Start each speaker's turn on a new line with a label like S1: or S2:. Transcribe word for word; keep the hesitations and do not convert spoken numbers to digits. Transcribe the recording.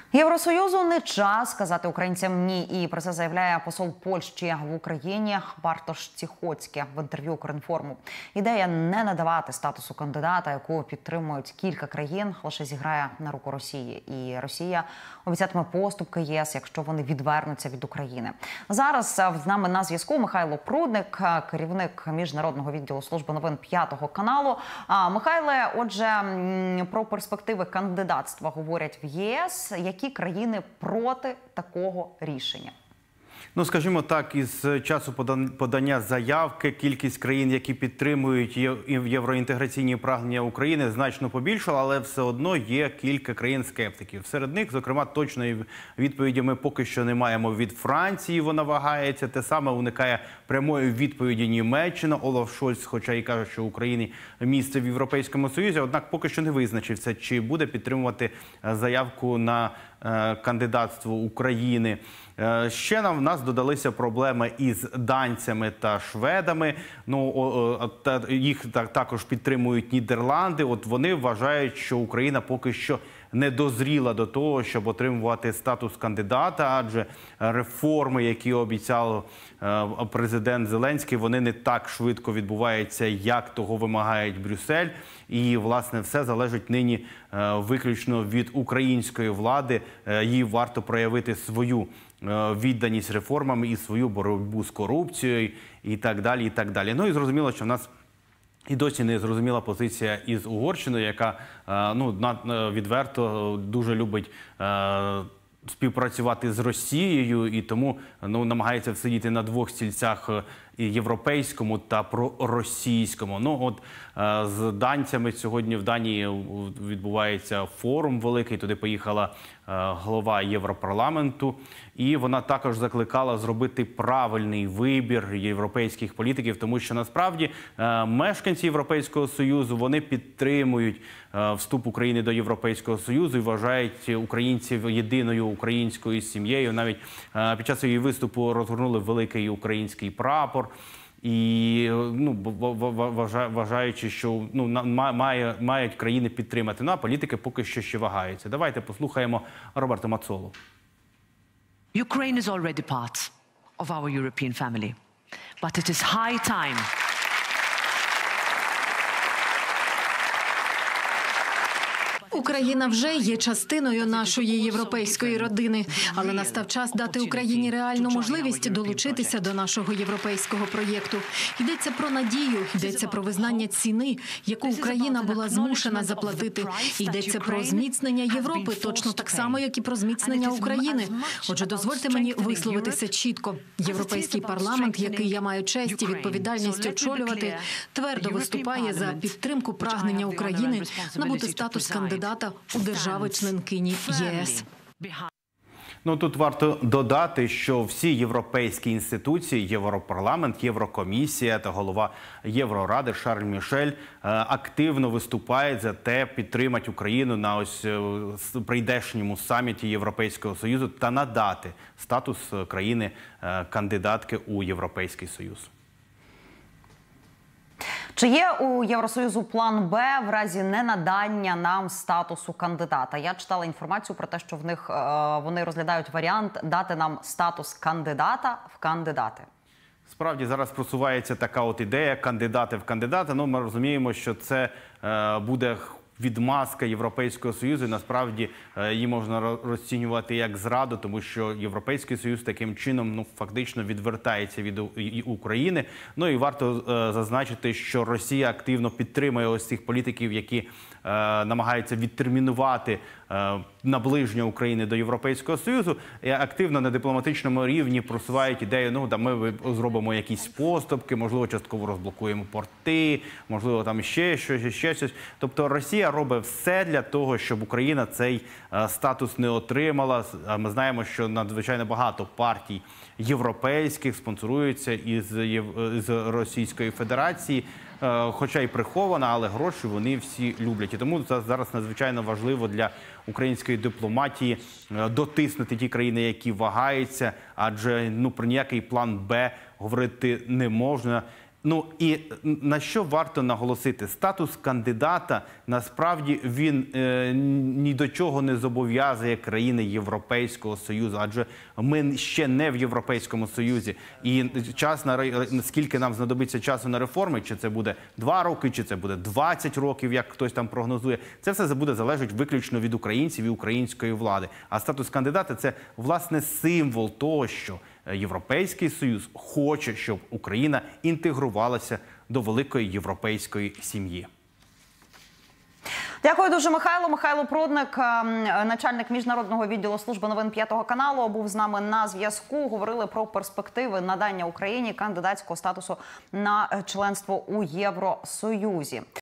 S1: Євросоюзу не час сказати українцям «ні». І про це заявляє посол Польщі в Україні Бартош Ціхоцький в інтерв'ю «Укрінформу». Ідея не надавати статусу кандидата, яку підтримують кілька країн, лише зіграє на руку Росії. І Росія обіцятиме поступки ЄС, якщо вони відвернуться від України. Зараз з нами на зв'язку Михайло Прудник, керівник міжнародного відділу служби новин п'ятого каналу. Михайле, отже, про перспективи кандидатства говорять в ЄС. Які країни проти такого рішення?
S2: Ну, скажімо так, із часу подання заявки кількість країн, які підтримують євроінтеграційні прагнення України, значно побільшала, але все одно є кілька країн-скептиків. Серед них, зокрема, точної відповіді ми поки що не маємо від Франції, вона вагається. Те саме уникає прямої відповіді Німеччина. Олаф Шольц, хоча і каже, що Україні місце в Європейському Союзі, однак поки що не визначився, чи буде підтримувати заявку на кандидатство України. Ще нам в нас додалися проблеми із данцями та шведами. Ну, їх також підтримують Нідерланди. От вони вважають, що Україна поки що не дозріла до того, щоб отримувати статус кандидата, адже реформи, які обіцяв президент Зеленський, вони не так швидко відбуваються, як того вимагає Брюссель. І, власне, все залежить нині виключно від української влади. Їй варто проявити свою відданість реформам і свою боротьбу з корупцією і так далі, і так далі. Ну і зрозуміло, що в нас і досі не зрозуміла позиція із Угорщиною, яка ну, відверто дуже любить співпрацювати з Росією і тому ну, намагається сидіти на двох стільцях – європейському та проросійському. Ну, от з данцями сьогодні в Данії відбувається форум великий, туди поїхала голова Європарламенту, і вона також закликала зробити правильний вибір європейських політиків, тому що насправді мешканці Європейського Союзу, вони підтримують вступ України до Європейського Союзу і вважають українців єдиною українською сім'єю. Навіть під час її виступу розгорнули великий український прапор. І ну, вважаючи, що ну, має, мають країни підтримати. Ну, а політики поки що ще вагаються. Давайте послухаємо Роберто Мацолу.
S3: Ukraine is already part of our European family, but it is high time.
S4: Україна вже є частиною нашої європейської родини, але настав час дати Україні реальну можливість долучитися до нашого європейського проєкту. Йдеться про надію, йдеться про визнання ціни, яку Україна була змушена заплатити. Йдеться про зміцнення Європи, точно так само, як і про зміцнення України. Отже, дозвольте мені висловитися чітко. Європейський парламент, який я маю честь і відповідальність очолювати, твердо виступає за підтримку прагнення України набути статус кандидата у держави-членкині ЄС.
S2: Ну, тут варто додати, що всі європейські інституції, Європарламент, Єврокомісія та голова Євроради Шарль Мішель активно виступають за те, підтримати Україну на ось прийдешньому саміті Європейського Союзу та надати статус країни-кандидатки у Європейський Союз.
S1: Чи є у Євросоюзу план Б в разі ненадання нам статусу кандидата? Я читала інформацію про те, що в них вони розглядають варіант дати нам статус кандидата в кандидати.
S2: Справді, зараз просувається така от ідея кандидати в кандидати. Ну, ми розуміємо, що це буде відмазка Європейського Союзу, і насправді її можна розцінювати як зраду, тому що Європейський Союз таким чином ну, фактично відвертається від України. Ну і варто зазначити, що Росія активно підтримує ось цих політиків, які намагаються відтермінувати наближення України до Європейського Союзу, і активно на дипломатичному рівні просувають ідею, ну, да, ми зробимо якісь поступки, можливо, частково розблокуємо порти, можливо, там ще щось, ще щось. Тобто Росія робить все для того, щоб Україна цей статус не отримала. Ми знаємо, що надзвичайно багато партій європейських спонсоруються із, із Російської Федерації, хоча й прихована, але гроші вони всі люблять. І тому зараз надзвичайно важливо для української дипломатії дотиснути ті країни, які вагаються, адже ну, про ніякий план Б говорити не можна. Ну і на що варто наголосити? Статус кандидата, насправді, він е, ні до чого не зобов'язує країни Європейського Союзу, адже ми ще не в Європейському Союзі. І час на скільки нам знадобиться часу на реформи, чи це буде два роки, чи це буде двадцять років, як хтось там прогнозує, це все буде залежати виключно від українців і української влади. А статус кандидата – це, власне, символ того, що Європейський Союз хоче, щоб Україна інтегрувалася до великої європейської сім'ї.
S1: Дякую дуже, Михайло. Михайло Прудник, начальник міжнародного відділу служби новин п'ятого каналу, був з нами на зв'язку. Говорили про перспективи надання Україні кандидатського статусу на членство у Євросоюзі.